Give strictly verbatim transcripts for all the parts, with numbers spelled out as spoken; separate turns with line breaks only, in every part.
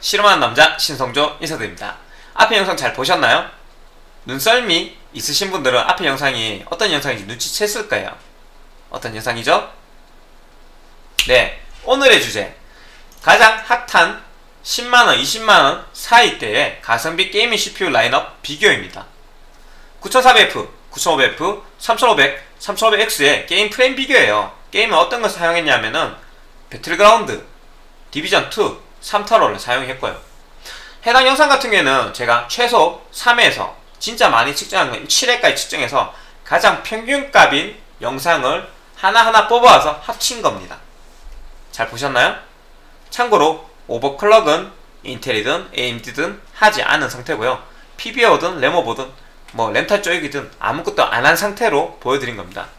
실험하는 남자 신성조 인사드립니다. 앞에 영상 잘 보셨나요? 눈썰미 있으신 분들은 앞에 영상이 어떤 영상인지 눈치챘을 거예요. 어떤 영상이죠? 네, 오늘의 주제, 가장 핫한 십만원, 이십만원 사이대의 가성비 게이밍 씨피유 라인업 비교입니다. 구천사백 에프, 구천오백 에프, 삼천오백, 삼천오백 엑스의 게임 프레임 비교예요. 게임은 어떤 걸 사용했냐면은 배틀그라운드, 디비전 투, 삼타로를 사용했고요. 해당 영상 같은 경우에는 제가 최소 삼 회에서 진짜 많이 측정한 건 칠 회까지 측정해서 가장 평균값인 영상을 하나하나 뽑아와서 합친 겁니다. 잘 보셨나요? 참고로 오버클럭은 인텔이든 에이엠디든 하지 않은 상태고요. 피비오든 레모보든 뭐 렌탈 쪽이든 아무것도 안 한 상태로 보여드린 겁니다.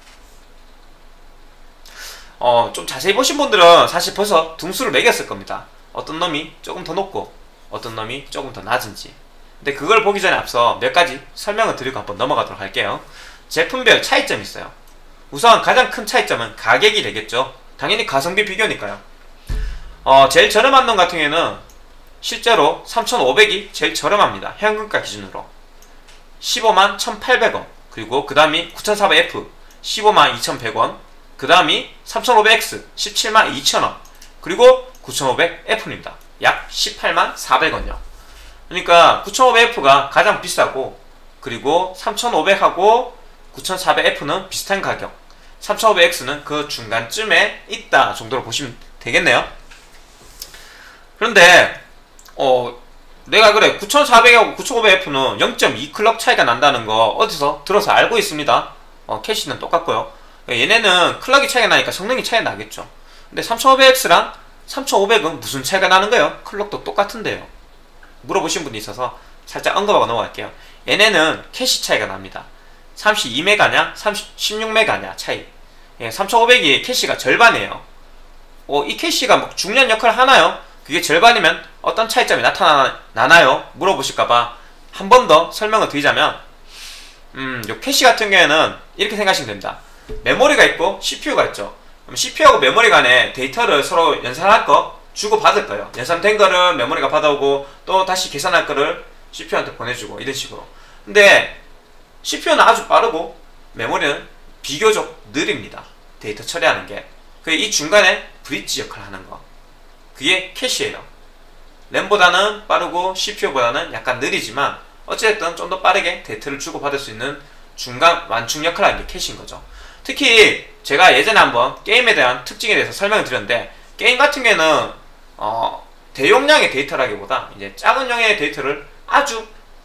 어, 좀 자세히 보신 분들은 사실 벌써 등수를 매겼을 겁니다. 어떤 놈이 조금 더 높고 어떤 놈이 조금 더 낮은지. 근데 그걸 보기 전에 앞서 몇 가지 설명을 드리고 한번 넘어가도록 할게요. 제품별 차이점이 있어요. 우선 가장 큰 차이점은 가격이 되겠죠. 당연히 가성비 비교니까요. 어, 제일 저렴한 놈 같은 경우에는 실제로 삼천오백이 제일 저렴합니다. 현금가 기준으로 십오만 천팔백 원, 그리고 그 다음이 구천사백 에프 십오만 이천백 원, 그 다음이 삼천오백 엑스 십칠만 이천 원, 그리고 구천오백 에프입니다. 약 십팔만 사백 원요. 그러니까 구천오백 에프가 가장 비싸고, 그리고 삼천오백하고 구천사백 에프는 비슷한 가격, 삼천오백 엑스는 그 중간쯤에 있다 정도로 보시면 되겠네요. 그런데 어 내가 그래 구천사백하고 구천오백 에프는 영 점 이 클럭 차이가 난다는 거 어디서 들어서 알고 있습니다. 어, 캐시는 똑같고요. 얘네는 클럭이 차이가 나니까 성능이 차이가 나겠죠. 근데 삼천오백 엑스랑 삼천오백은 무슨 차이가 나는 거예요? 클럭도 똑같은데요. 물어보신 분이 있어서 살짝 언급하고 넘어갈게요. 얘네는 캐시 차이가 납니다. 삼십이 메가냐 십육 메가냐 차이. 예, 삼천오백이 캐시가 절반이에요. 어, 이 캐시가 뭐 중요한 역할을 하나요? 그게 절반이면 어떤 차이점이 나타나나요? 물어보실까봐 한 번 더 설명을 드리자면, 음, 요 캐시 같은 경우에는 이렇게 생각하시면 됩니다. 메모리가 있고 씨피유가 있죠. 그럼 씨피유하고 메모리 간에 데이터를 서로 연산할 거 주고 받을 거예요. 연산된 거를 메모리가 받아오고 또 다시 계산할 거를 씨피유한테 보내주고, 이런 식으로. 근데 씨피유는 아주 빠르고 메모리는 비교적 느립니다. 데이터 처리하는 게. 그 이 중간에 브릿지 역할을 하는 거, 그게 캐시예요. 램보다는 빠르고 씨피유보다는 약간 느리지만 어쨌든 좀 더 빠르게 데이터를 주고받을 수 있는 중간 완충 역할을 하는 게 캐시인 거죠. 특히 제가 예전에 한번 게임에 대한 특징에 대해서 설명을 드렸는데, 게임 같은 경우에는 어, 대용량의 데이터라기보다 이제 작은 용량의 데이터를 아주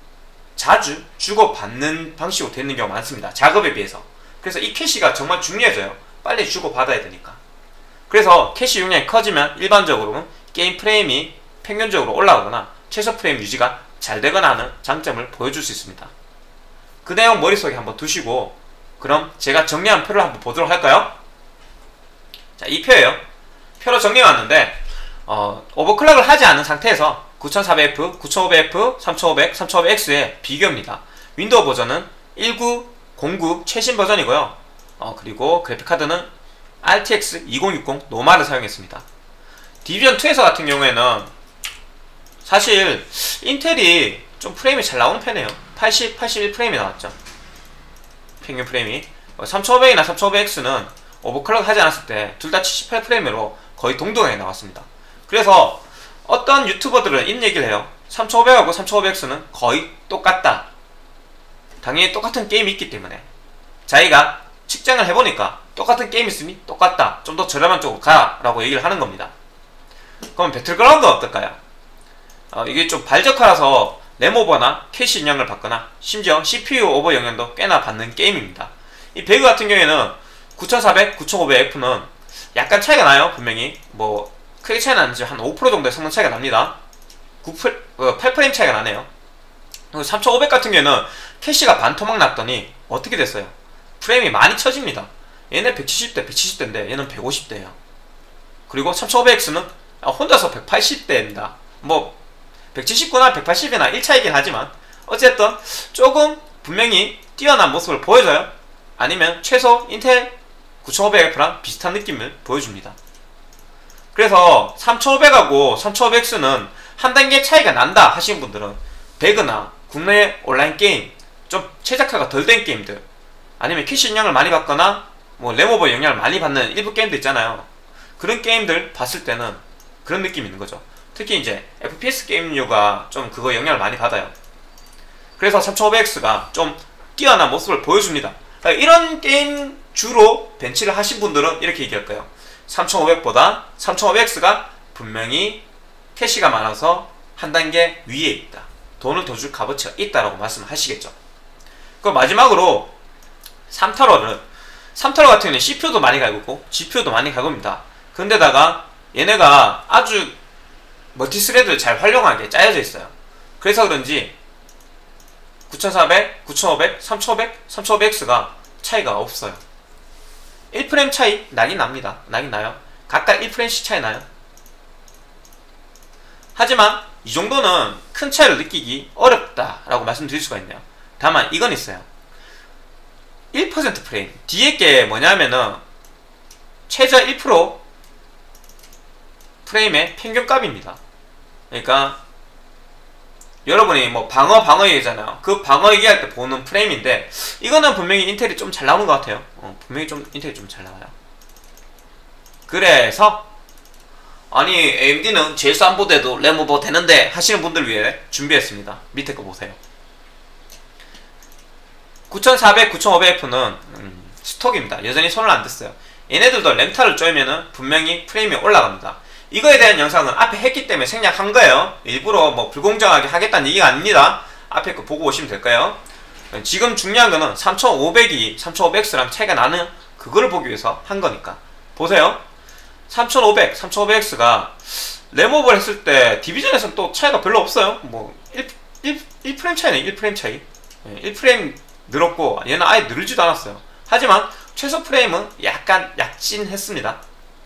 자주 주고받는 방식으로 되는 경우가 많습니다. 작업에 비해서. 그래서 이 캐시가 정말 중요해져요. 빨리 주고받아야 되니까. 그래서 캐시 용량이 커지면 일반적으로는 게임 프레임이 평균적으로 올라가거나 최소 프레임 유지가 잘 되거나 하는 장점을 보여줄 수 있습니다. 그 내용 머릿속에 한번 두시고, 그럼 제가 정리한 표를 한번 보도록 할까요? 자, 이 표예요. 표로 정리해왔는데, 어, 오버클럭을 하지 않은 상태에서 구천사백 에프, 구천오백 에프, 삼천오백, 삼천오백 엑스의 비교입니다. 윈도우 버전은 천구백구 최신 버전이고요. 어, 그리고 그래픽카드는 알티엑스 이천육십 노말을 사용했습니다. 디비전 투에서 같은 경우에는 사실 인텔이 좀 프레임이 잘 나오는 편이에요. 팔십, 팔십일 프레임이 나왔죠. 평균 프레임이. 삼천오백이나 삼천오백 엑스는 오버클럭 하지 않았을 때 둘 다 칠십팔 프레임으로 거의 동등하게 나왔습니다. 그래서 어떤 유튜버들은 이런 얘기를 해요. 삼천오백하고 삼천오백 엑스는 거의 똑같다. 당연히 똑같은 게임이 있기 때문에 자기가 측정을 해보니까 똑같은 게임 있으니 똑같다, 좀 더 저렴한 쪽으로 가라 라고 얘기를 하는 겁니다. 그럼 배틀그라운드는 어떨까요? 어, 이게 좀 발적하라서 램오버나 캐시 영향을 받거나 심지어 씨피유 오버 영향도 꽤나 받는 게임입니다. 이 배그 같은 경우에는 구천사백, 구천오백 에프는 약간 차이가 나요. 분명히 뭐 크게 차이 나는지 한 오 퍼센트 정도의 성능 차이가 납니다. 구, 어, 팔 프레임 차이가 나네요. 그리고 삼천오백 같은 경우에는 캐시가 반토막 났더니 어떻게 됐어요? 프레임이 많이 처집니다. 얘네 백칠십 대, 백칠십 대인데 얘는 백오십 대예요. 그리고 삼천오백 엑스는 혼자서 백팔십 대입니다. 뭐 백칠십구나 백팔십이나 일 차이긴 하지만 어쨌든 조금 분명히 뛰어난 모습을 보여줘요. 아니면 최소 인텔 구천오백 에프랑 비슷한 느낌을 보여줍니다. 그래서 삼천오백하고 삼천오백 엑스는 한 단계 차이가 난다 하시는 분들은 배그나 국내 온라인 게임 좀 최적화가 덜 된 게임들, 아니면 캐시 영향을 많이 받거나 뭐 램오버 영향을 많이 받는 일부 게임들 있잖아요. 그런 게임들 봤을 때는 그런 느낌이 있는 거죠. 특히 이제 에프피에스 게임류가 좀 그거 영향을 많이 받아요. 그래서 삼천오백 엑스가 좀 뛰어난 모습을 보여줍니다. 이런 게임 주로 벤치를 하신 분들은 이렇게 얘기할 거예요. 삼천오백보다 삼천오백 엑스가 분명히 캐시가 많아서 한 단계 위에 있다, 돈을 더 줄 값어치가 있다라고 말씀하시겠죠. 그럼 마지막으로 삼 타로는, 삼 타로 같은 경우는 씨피유도 많이 갈고 있고 지피유도 많이 갈고입니다. 근데다가 얘네가 아주 멀티스레드를 잘 활용하게 짜여져 있어요. 그래서 그런지 구천사백, 구천오백, 삼천오백, 삼천오백 엑스가 차이가 없어요. 일 프레임 차이 나긴 납니다. 나긴 나요. 각각 일 프레임씩 차이 나요. 하지만 이 정도는 큰 차이를 느끼기 어렵다라고 말씀드릴 수가 있네요. 다만 이건 있어요. 일 퍼센트 프레임, 뒤에 게 뭐냐면은 최저 일 퍼센트 프레임의 평균값입니다. 그러니까 여러분이 뭐 방어 방어 얘기잖아요. 그 방어 얘기할 때 보는 프레임인데, 이거는 분명히 인텔이 좀 잘 나오는 것 같아요. 어, 분명히 좀 인텔이 좀 잘 나와요. 그래서 아니 에이엠디는 제일 싼 보드에도 램오버 되는데 하시는 분들 위해 준비했습니다. 밑에 거 보세요. 구천사백, 구천오백 에프는 음, 스톡입니다. 여전히 손을 안 댔어요. 얘네들도 램타를 쪼이면은 분명히 프레임이 올라갑니다. 이거에 대한 영상은 앞에 했기 때문에 생략한 거예요. 일부러 뭐 불공정하게 하겠다는 얘기가 아닙니다. 앞에 거 보고 오시면 될까요? 지금 중요한 거는 삼천오백이 삼천오백 엑스랑 차이가 나는 그거를 보기 위해서 한 거니까. 보세요. 삼천오백, 삼천오백 엑스가 램오버를 했을 때 디비전에서는 또 차이가 별로 없어요. 뭐 일, 일, 일 프레임 차이네. 일 프레임 차이. 일 프레임 늘었고 얘는 아예 늘지도 않았어요. 하지만 최소 프레임은 약간 약진했습니다.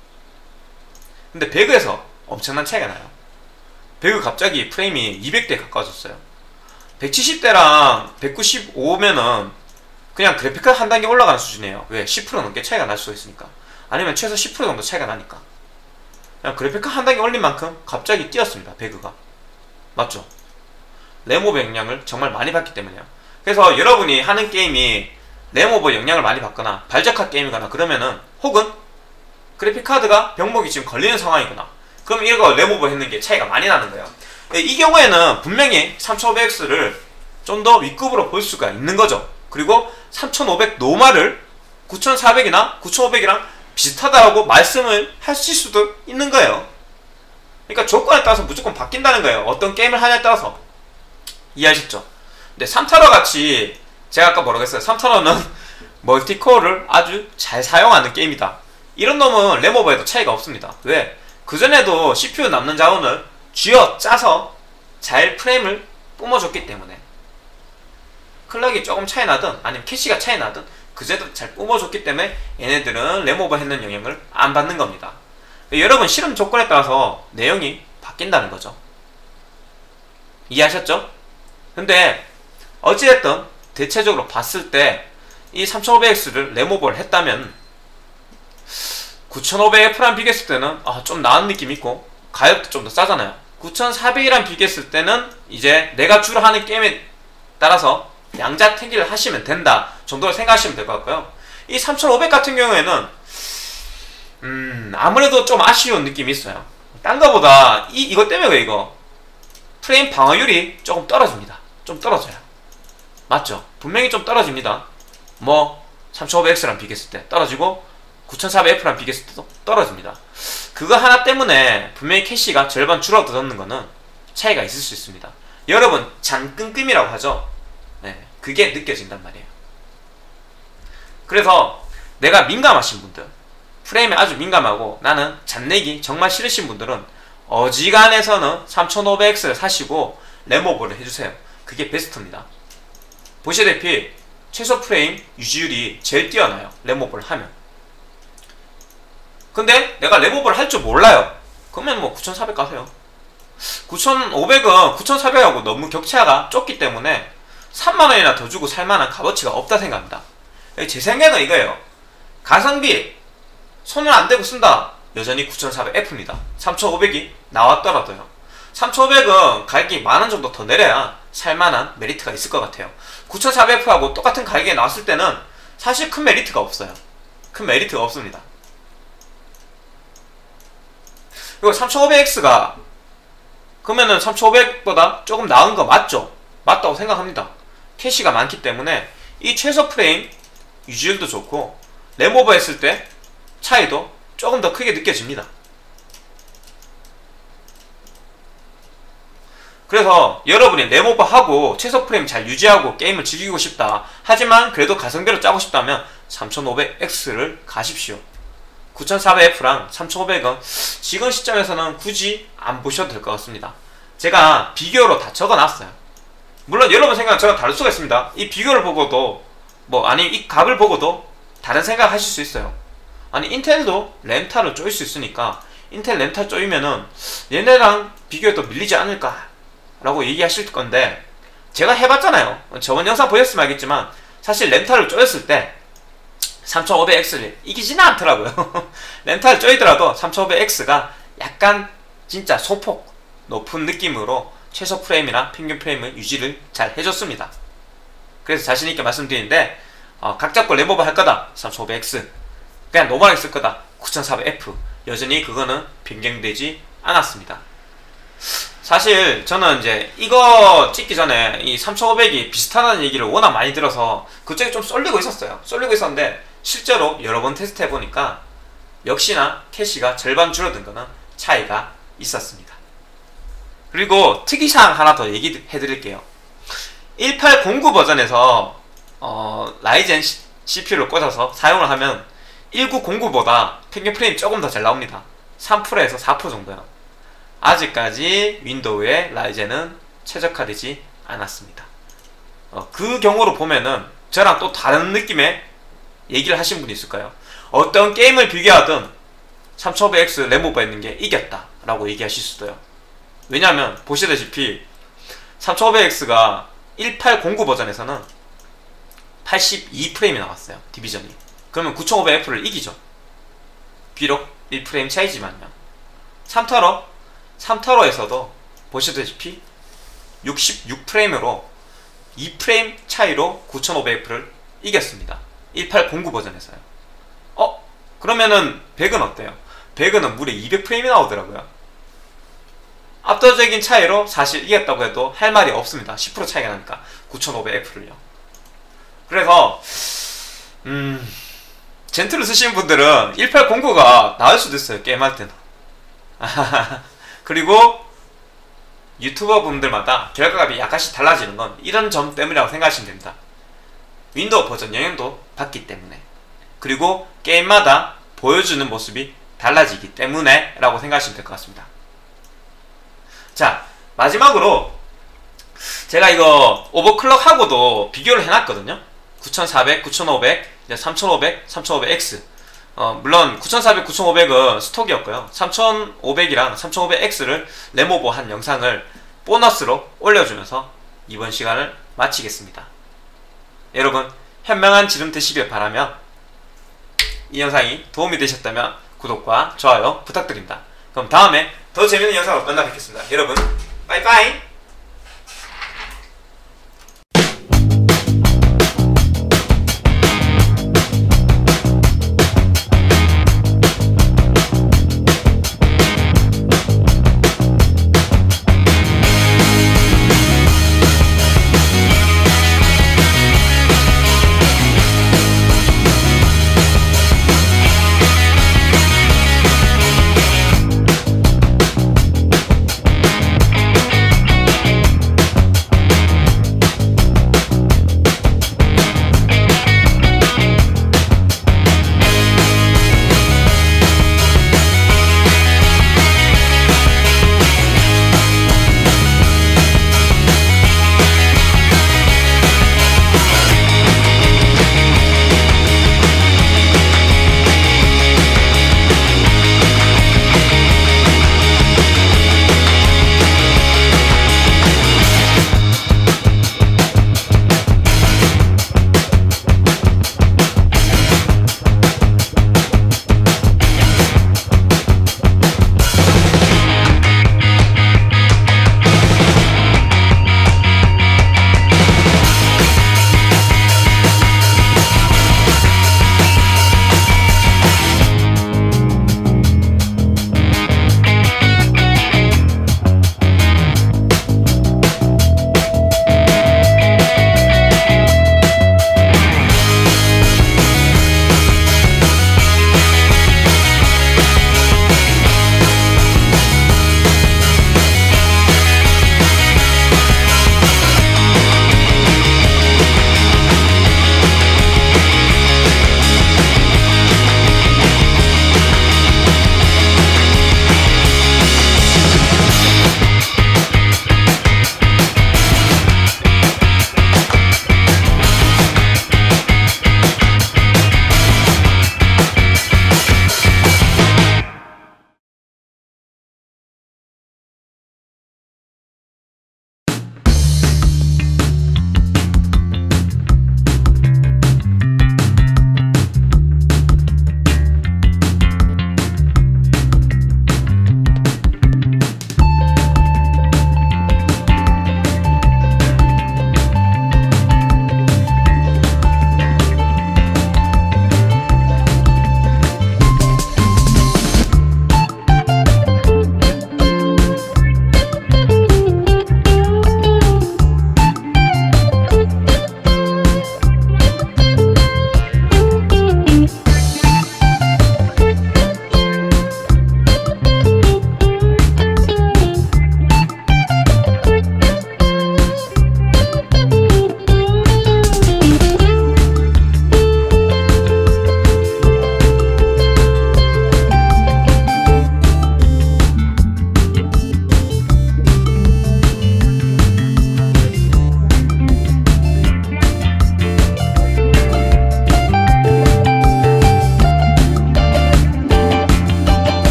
근데 배그에서 엄청난 차이가 나요. 배그 갑자기 프레임이 이백 대 가까워졌어요. 백칠십 대랑 백구십오면은 그냥 그래픽카 한 단계 올라가는 수준이에요. 왜? 십 퍼센트 넘게 차이가 날 수가 있으니까. 아니면 최소 십 퍼센트 정도 차이가 나니까. 그냥 그래픽카 한 단계 올린 만큼 갑자기 뛰었습니다. 배그가. 맞죠? 램오버 영향을 정말 많이 받기 때문에요. 그래서 여러분이 하는 게임이 램오버 영향을 많이 받거나 발적화 게임이거나 그러면은, 혹은 그래픽카드가 병목이 지금 걸리는 상황이구나, 그럼 이거 램오버 했는 게 차이가 많이 나는 거예요. 이 경우에는 분명히 삼천오백 엑스를 좀 더 윗급으로 볼 수가 있는 거죠. 그리고 삼천오백 노말을 구천사백이나 구천오백이랑 비슷하다라고 말씀을 하실 수도 있는 거예요. 그러니까 조건에 따라서 무조건 바뀐다는 거예요. 어떤 게임을 하냐에 따라서. 이해하셨죠? 근데 삼 타로 같이, 제가 아까 뭐라고 했어요? 삼 타로는 멀티코어를 아주 잘 사용하는 게임이다, 이런 놈은 램오버에도 차이가 없습니다. 왜? 그전에도 씨피유 남는 자원을 쥐어 짜서 잘 프레임을 뿜어줬기 때문에. 클럭이 조금 차이 나든 아니면 캐시가 차이 나든 그제도 잘 뿜어줬기 때문에 얘네들은 램오버 했는 영향을 안 받는 겁니다. 여러분 실험 조건에 따라서 내용이 바뀐다는 거죠. 이해하셨죠? 근데 어찌됐든 대체적으로 봤을 때 이 삼천오백 엑스를 램오버를 했다면 구천오백 에프랑 비교했을 때는 아, 좀 나은 느낌이 있고 가격도 좀 더 싸잖아요. 구천사백이랑 비교했을 때는 이제 내가 주로 하는 게임에 따라서 양자택일을 하시면 된다 정도로 생각하시면 될 것 같고요. 이 삼천오백 같은 경우에는 음 아무래도 좀 아쉬운 느낌이 있어요. 딴 거보다 이, 이것 때문에 왜 이거 프레임 방어율이 조금 떨어집니다. 좀 떨어져요. 맞죠? 분명히 좀 떨어집니다. 뭐 삼천오백 엑스랑 비교했을 때 떨어지고 구천사백 에프랑 비교했을 때도 떨어집니다. 그거 하나 때문에 분명히 캐시가 절반 줄어드는 거는 차이가 있을 수 있습니다. 여러분 잔끈끔이라고 하죠? 네, 그게 느껴진단 말이에요. 그래서 내가 민감하신 분들, 프레임에 아주 민감하고 나는 잔내기 정말 싫으신 분들은 어지간해서는 삼천오백 엑스를 사시고 램오버를 해주세요. 그게 베스트입니다. 보시다시피 최소 프레임 유지율이 제일 뛰어나요. 램오버를 하면. 근데 내가 램오버를 할 줄 몰라요. 그러면 뭐 구천사백 가세요. 구천오백은 구천사백하고 너무 격차가 좁기 때문에 삼만 원이나 더 주고 살만한 값어치가 없다 생각합니다. 제 생각은 이거예요. 가성비 손을 안 대고 쓴다. 여전히 구천사백 에프입니다. 삼천오백이 나왔더라도요. 삼천오백은 가격이 만원 정도 더 내려야 살만한 메리트가 있을 것 같아요. 구천사백 에프하고 똑같은 가격에 나왔을 때는 사실 큰 메리트가 없어요. 큰 메리트가 없습니다. 그리고 삼천오백 엑스가 그러면은 삼천오백보다 조금 나은 거 맞죠? 맞다고 생각합니다. 캐시가 많기 때문에 이 최소 프레임 유지율도 좋고 램오버 했을 때 차이도 조금 더 크게 느껴집니다. 그래서 여러분이 램오버 하고 최소 프레임 잘 유지하고 게임을 즐기고 싶다, 하지만 그래도 가성비로 짜고 싶다면 삼천오백 엑스를 가십시오. 구천사백 에프랑 삼천오백은 지금 시점에서는 굳이 안 보셔도 될 것 같습니다. 제가 비교로 다 적어놨어요. 물론 여러분 생각은 저랑 다를 수가 있습니다. 이 비교를 보고도 뭐 아니 이 값을 보고도 다른 생각 하실 수 있어요. 아니 인텔도 렌탈을 쪼일 수 있으니까 인텔 렌탈 쪼이면은 얘네랑 비교해도 밀리지 않을까 라고 얘기하실 건데, 제가 해봤잖아요. 저번 영상 보셨으면 알겠지만 사실 렌탈을 쪼였을 때 삼천오백 엑스를 이기지는 않더라고요. 렌탈을 쪼이더라도 삼천오백 엑스가 약간 진짜 소폭 높은 느낌으로 최소 프레임이나 평균 프레임을 유지를 잘 해줬습니다. 그래서 자신있게 말씀드리는데, 어, 각 잡고 램오버 할 거다 삼천오백 엑스, 그냥 노멀하게 쓸 거다 구천사백 에프, 여전히 그거는 변경되지 않았습니다. 사실 저는 이제 이거 찍기 전에 이 삼천오백이 비슷하다는 얘기를 워낙 많이 들어서 그쪽에 좀 쏠리고 있었어요. 쏠리고 있었는데 실제로 여러 번 테스트 해보니까 역시나 캐시가 절반 줄어든 거는 차이가 있었습니다. 그리고 특이사항 하나 더 얘기해드릴게요. 일팔공구 버전에서 어, 라이젠 씨피유를 꽂아서 사용을 하면 일구공구보다 평균 프레임 조금 더 잘 나옵니다. 삼 퍼센트에서 사 퍼센트 정도요. 아직까지 윈도우에 라이젠은 최적화되지 않았습니다. 어, 그 경우로 보면은 저랑 또 다른 느낌의 얘기를 하신 분이 있을 거예요. 어떤 게임을 비교하든 삼천오백 엑스 램오버 있는 게 이겼다 라고 얘기하실 수도 있어요. 왜냐하면 보시다시피 삼천오백 엑스가 일팔공구 버전에서는 팔십이 프레임이 나왔어요. 디비전이. 그러면 구천오백 에프를 이기죠. 비록 일 프레임 차이지만요. 삼타로 삼타로에서도 보시다시피 육십육 프레임으로 이 프레임 차이로 구천오백 에프를 이겼습니다. 일팔공구 버전에서요. 어? 그러면은 백은 어때요? 백은 무려 이백 프레임이 나오더라고요. 압도적인 차이로 사실 이겼다고 해도 할 말이 없습니다. 십 퍼센트 차이가 나니까 구천오백 에프를요. 그래서 음... 젠틀을 쓰시는 분들은 일팔공구가 나을 수도 있어요. 게임할 때는. 그리고 유튜버 분들마다 결과값이 약간씩 달라지는 건 이런 점 때문이라고 생각하시면 됩니다. 윈도우 버전 영향도 받기 때문에, 그리고 게임마다 보여주는 모습이 달라지기 때문에 라고 생각하시면 될 것 같습니다. 자, 마지막으로 제가 이거 오버클럭하고도 비교를 해놨거든요. 구천사백, 구천오백, 삼천오백, 삼천오백 엑스. 어, 물론 구천사백, 구천오백은 스톡이었고요. 삼천오백이랑 삼천오백 엑스를 램오버 한 영상을 보너스로 올려주면서 이번 시간을 마치겠습니다. 여러분 현명한 지름 되시길 바라며, 이 영상이 도움이 되셨다면 구독과 좋아요 부탁드립니다. 그럼 다음에 더 재밌는 영상으로 만나 뵙겠습니다. 여러분 빠이빠이.